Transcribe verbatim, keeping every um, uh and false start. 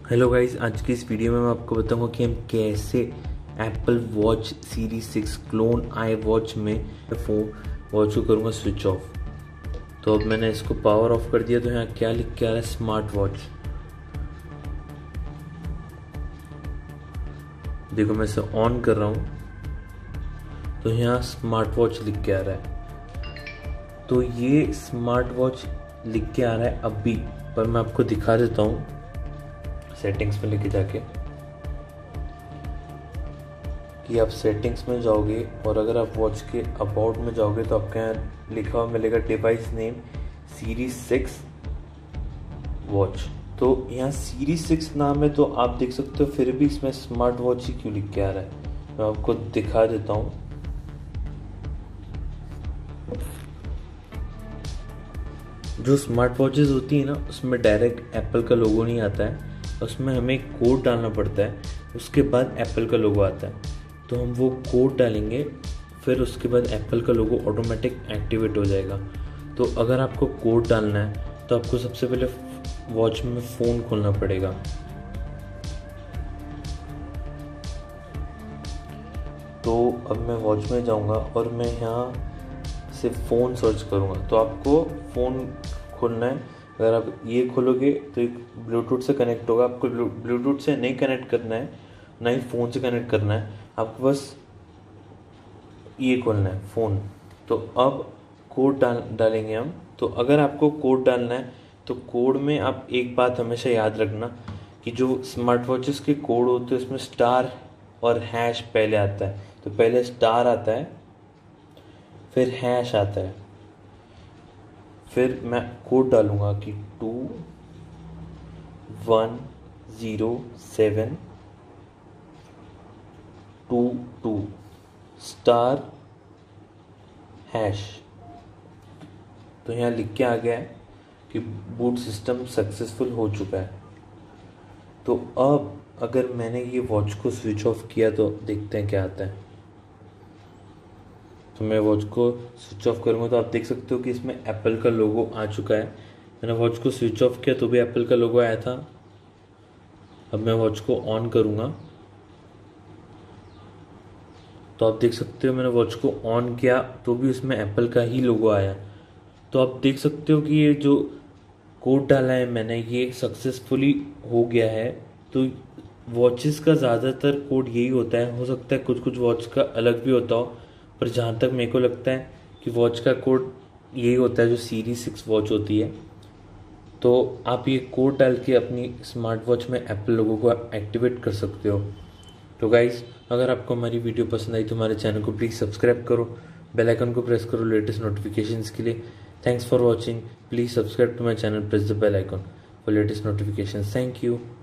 Hello guys, आज की इस वीडियो में मैं आपको बताऊंगा कि हम कैसे Apple watch series six clone I watch में फोन वॉच को करूंगा स्विच ऑफ। तो अब मैंने इसको पावर ऑफ कर दिया। तो यहाँ क्या लिख के आ रहा है, स्मार्ट वॉच। देखो मैं इसे ऑन कर रहा हूँ तो यहाँ स्मार्ट वॉच लिख के आ रहा है। तो ये स्मार्ट वॉच लिख के आ रहा है अभी, पर मैं आपको दिखा देता हूँ सेटिंग्स में लेके जाके कि आप सेटिंग्स में जाओगे और अगर आप वॉच के अबाउट में जाओगे तो आपके यहाँ लिखा हुआ मिलेगा device name series six watch. तो यहाँ सीरीज सिक्स नाम है तो आप देख सकते हो, फिर भी इसमें स्मार्ट वॉच ही क्यों लिख के आ रहा है। मैं आपको दिखा देता हूँ। जो स्मार्ट वॉचेस होती है ना, उसमें डायरेक्ट एप्पल का लोगो नहीं आता है, उसमें हमें एक कोड डालना पड़ता है, उसके बाद एप्पल का लोगो आता है। तो हम वो कोड डालेंगे, फिर उसके बाद एप्पल का लोगो ऑटोमेटिक एक्टिवेट हो जाएगा। तो अगर आपको कोड डालना है तो आपको सबसे पहले वॉच में फ़ोन खोलना पड़ेगा। तो अब मैं वॉच में जाऊंगा और मैं यहाँ से फ़ोन सर्च करूँगा। तो आपको फ़ोन खोलना है। अगर आप ये खोलोगे तो एक ब्लूटूथ से कनेक्ट होगा। आपको ब्लूटूथ से नहीं कनेक्ट करना है, ना ही फ़ोन से कनेक्ट करना है, आपको बस ये खोलना है फ़ोन। तो अब कोड डाल डालेंगे हम। तो अगर आपको कोड डालना है तो कोड में आप एक बात हमेशा याद रखना कि जो स्मार्ट वॉचेस के कोड होते हैं उसमें स्टार और हैश पहले आता है। तो पहले स्टार आता है, फिर हैश आता है, फिर मैं कोड डालूंगा कि two one zero seven two two star hash. तो यहाँ लिख के आ गया है कि बूट सिस्टम सक्सेसफुल हो चुका है। तो अब अगर मैंने ये वॉच को स्विच ऑफ किया तो देखते हैं क्या आता है। तो मैं वॉच को स्विच ऑफ करूँगा तो आप देख सकते हो कि इसमें एप्पल का लोगो आ चुका है। मैंने वॉच को स्विच ऑफ किया तो भी एप्पल का लोगो आया था। अब मैं वॉच को ऑन करूँगा तो आप देख सकते हो मैंने वॉच को ऑन किया तो भी उसमें एप्पल का ही लोगो आया। तो आप देख सकते हो कि ये जो कोड डाला है मैंने, ये सक्सेसफुली हो गया है। तो वॉचेस का ज़्यादातर कोड यही होता है। हो सकता है कुछ कुछ वॉच का अलग भी होता हो, पर जहाँ तक मेरे को लगता है कि वॉच का कोड यही होता है जो सीरीज सिक्स वॉच होती है। तो आप ये कोड डाल के अपनी स्मार्ट वॉच में एप्पल लोगो को एक्टिवेट कर सकते हो। तो गाइस, अगर आपको हमारी वीडियो पसंद आई तो हमारे चैनल को प्लीज़ सब्सक्राइब करो, बेल आइकन को प्रेस करो लेटेस्ट नोटिफिकेशंस के लिए। Thanks for watching. Please subscribe to my channel, press the bell icon for latest notifications. Thank you.